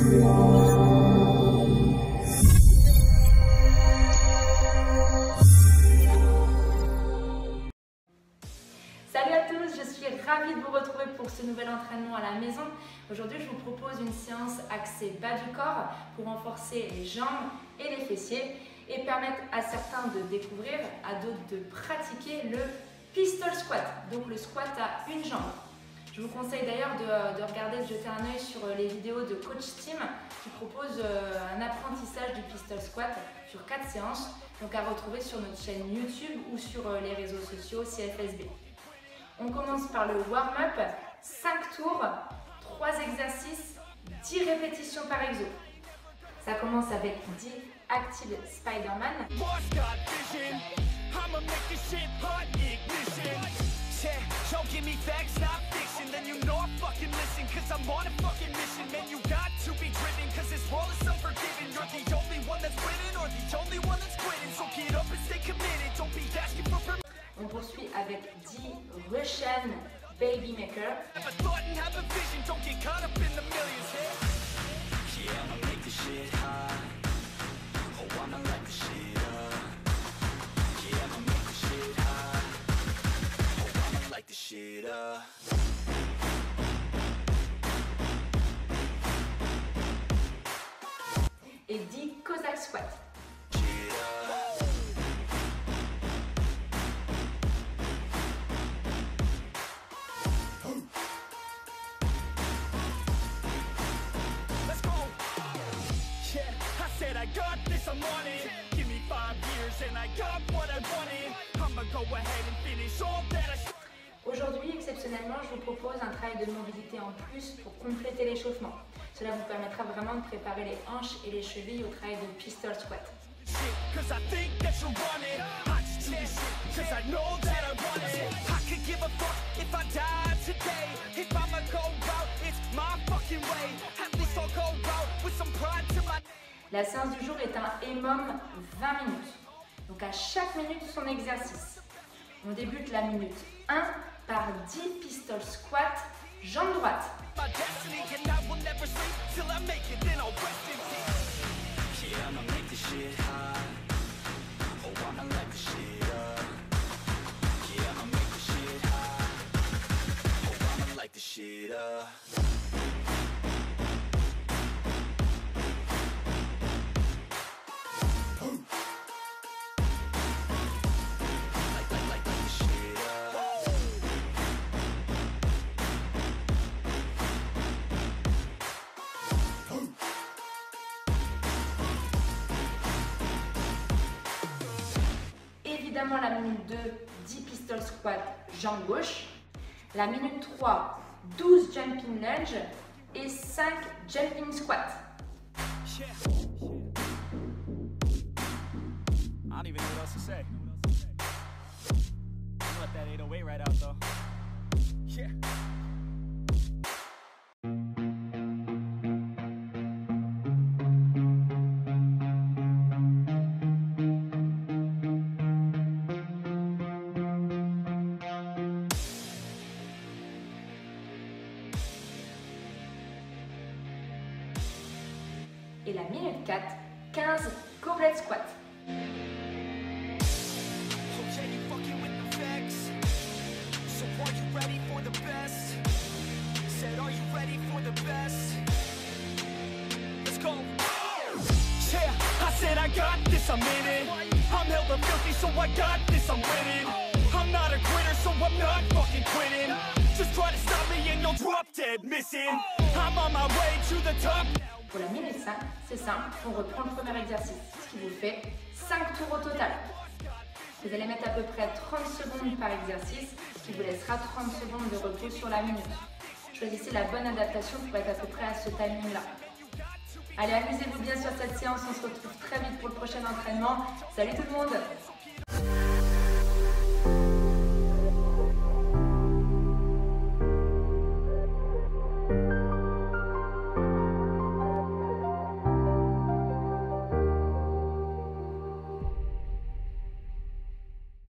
Salut à tous, je suis ravie de vous retrouver pour ce nouvel entraînement à la maison. Aujourd'hui, je vous propose une séance axée bas du corps pour renforcer les jambes et les fessiers et permettre à certains de découvrir, à d'autres de pratiquer le pistol squat, donc le squat à une jambe. Je vous conseille d'ailleurs de regarder, de jeter un œil sur les vidéos de Coach Team qui propose un apprentissage du pistol squat sur 4 séances, donc à retrouver sur notre chaîne YouTube ou sur les réseaux sociaux CFSB. On commence par le warm-up, 5 tours, 3 exercices, 10 répétitions par exo. Ça commence avec 10 Active Spider-Man. On poursuit avec 10 Russian Baby Maker. Et 10 Cossack Squat. Aujourd'hui, exceptionnellement, je vous propose un travail de mobilité en plus pour compléter l'échauffement. Cela vous permettra vraiment de préparer les hanches et les chevilles au travail de pistol squat. La séance du jour est un EMOM 20 minutes. Donc à chaque minute, son exercice. On débute la minute 1 par 10 pistol squat, jambe droite. Évidemment, la minute 2, 10 pistol squat, jambe gauche. La minute 3, 12 jumping lunge et 5 jumping squat. I don't even know what else to say. I'll let that 808 right out though. Yeah. Et la minute 4, 15 goblet squat. Pour la minute 5, c'est simple, on reprend le premier exercice, ce qui vous fait 5 tours au total. Vous allez mettre à peu près 30 secondes par exercice, ce qui vous laissera 30 secondes de repos sur la minute. Choisissez la bonne adaptation pour être à peu près à ce timing-là. Allez, amusez-vous bien sur cette séance, on se retrouve très vite pour le prochain entraînement. Salut tout le monde!